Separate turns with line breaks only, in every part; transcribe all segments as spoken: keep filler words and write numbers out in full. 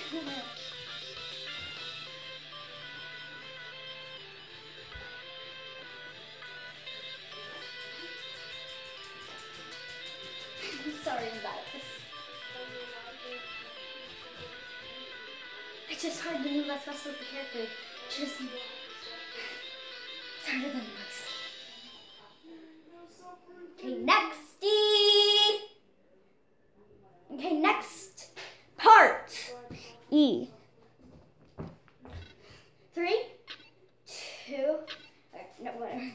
Sorry about this. It's just hard to move as fast as the character. Just it's harder than this. Okay, nexty. Okay, next part. E. Three, two, no, whatever.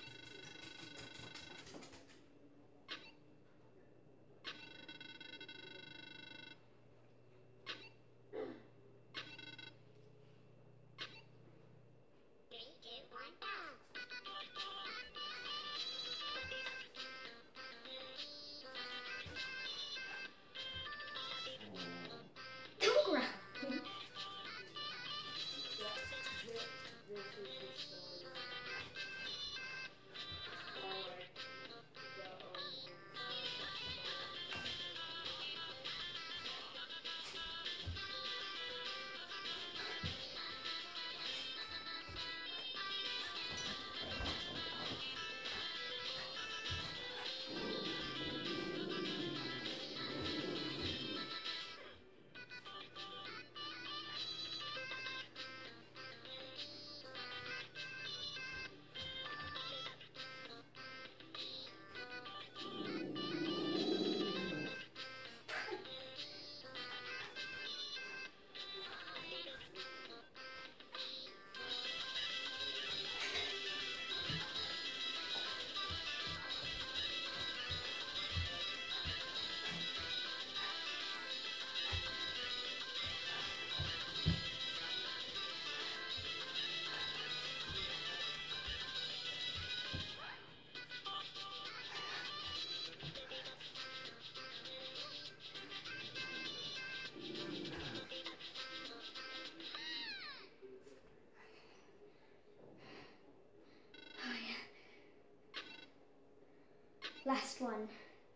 Last one.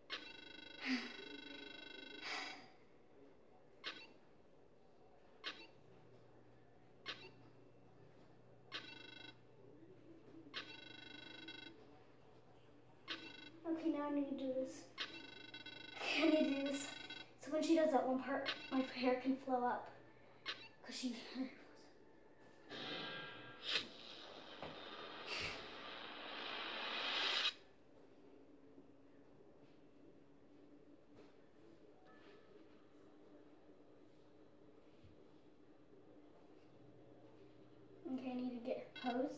Okay, now I need to do this. Okay, I need to do this. So when she does that one part, my hair can flow up. Cause she. Okay, I need to get her pose.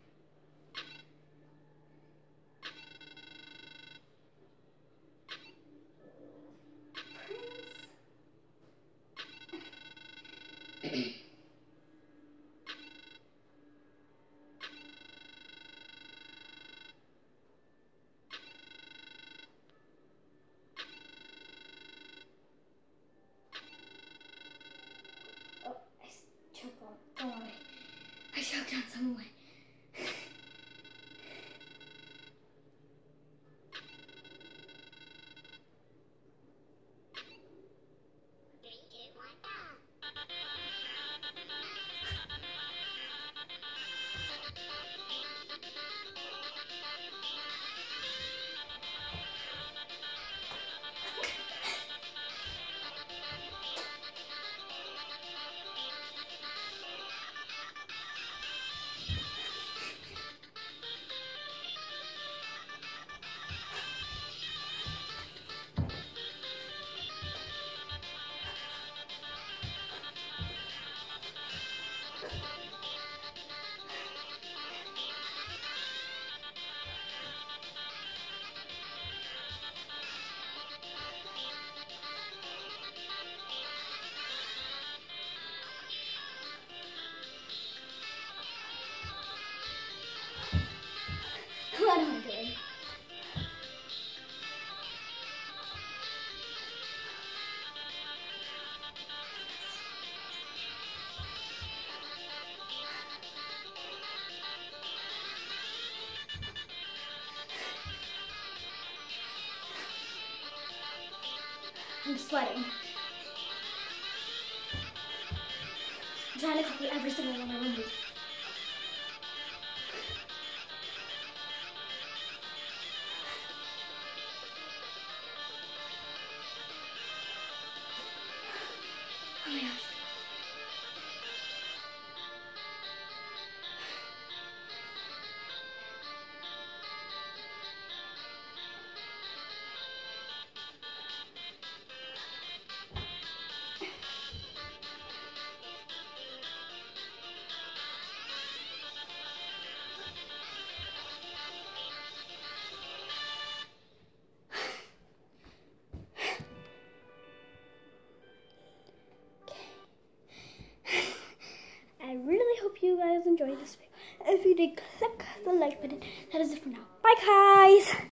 Prince. Oh, I choked on. Don't worry. I choked on some way. What am I doing? I'm sweating. I'm trying to copy every single one I remember. Oh my gosh. I really hope you guys enjoyed this video. If you did, click the like button. That is it for now. Bye, guys.